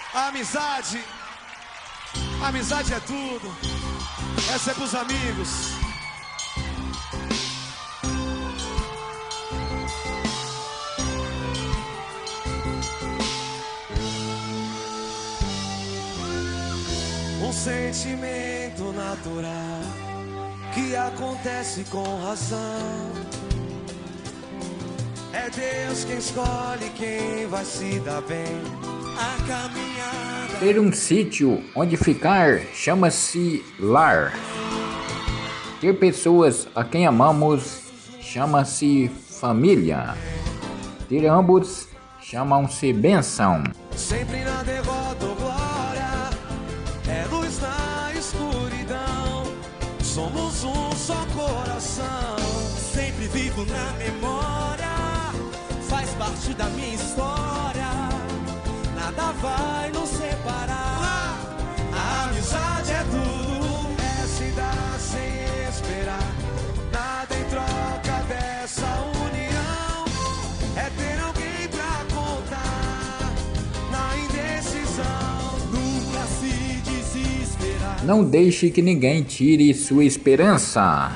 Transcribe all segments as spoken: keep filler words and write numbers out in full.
A amizade, a amizade é tudo. Essa é pros amigos. Um sentimento natural que acontece com razão. É Deus quem escolhe quem vai se dar bem. A caminhada. Ter um sítio onde ficar chama-se lar. Ter pessoas a quem amamos chama-se família. Ter ambos chamam-se bênção. Sempre na derrota ou glória, é luz na escuridão. Somos um só coração. Sempre vivo na memória, faz parte da minha história. Nada vai nos separar. A amizade é tudo, é se dar sem esperar. Nada em troca dessa união. É ter alguém pra contar na indecisão. Nunca se desesperar. Não deixe que ninguém tire sua esperança.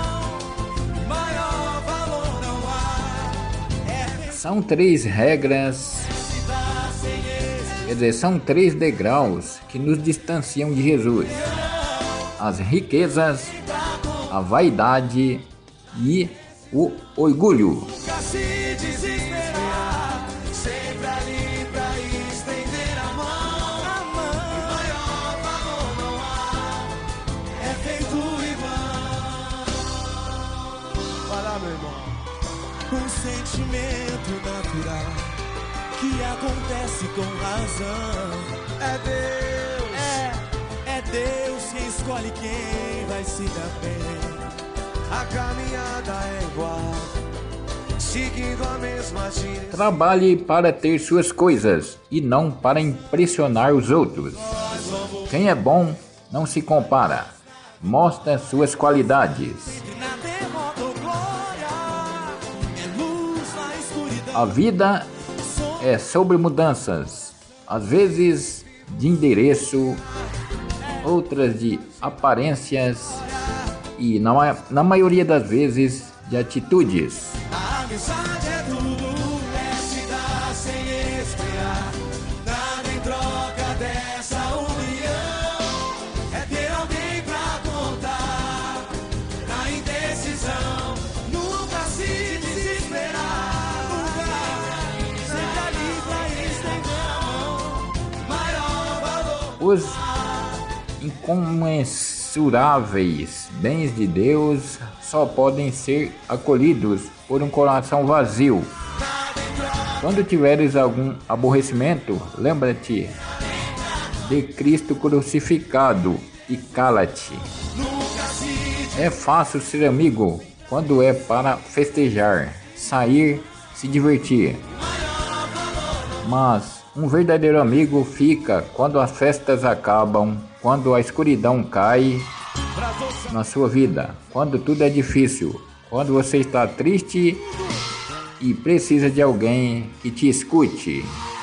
Maior valor não há. É São três regras, felicidade sem esse. quer dizer, são três degraus que nos distanciam de Jesus: as riquezas, a vaidade e o orgulho. Nunca se desesperar, sempre ali pra estender a mão. A mão E maior valor não há, é feito igual. Vai lá, meu irmão. um sentimento natural que acontece com razão. É Deus. É, é Deus quem escolhe quem vai se dar bem. A caminhada é igual, seguindo a mesma direção. Trabalhe para ter suas coisas e não para impressionar os outros. Quem é bom não se compara, mostra suas qualidades. Sempre na derrota ou glória, é luz na escuridão. A vida é sobre mudanças, às vezes de endereço, outras de aparências e, na, ma- na maioria das vezes, de atitudes. A amizade é tudo, é se dar sem esperar. Nada em troca dessa união. É ter alguém pra contar na indecisão. Nunca se desesperar. Nunca, sempre ali pra estender a mão. Maior valor. Os incomensuráveis bens de Deus só podem ser acolhidos por um coração vazio. Quando tiveres algum aborrecimento, lembra-te de Cristo crucificado e cala-te. É fácil ser amigo quando é para festejar, sair, se divertir. Mas um verdadeiro amigo fica quando as festas acabam, quando a escuridão cai na sua vida, quando tudo é difícil, quando você está triste e precisa de alguém que te escute.